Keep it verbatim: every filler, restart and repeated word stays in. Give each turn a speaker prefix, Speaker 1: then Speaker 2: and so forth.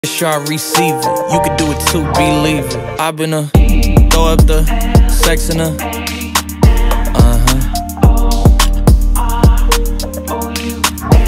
Speaker 1: Sure, receive it. You can do it too, believe it. I've been a throw up the sex in a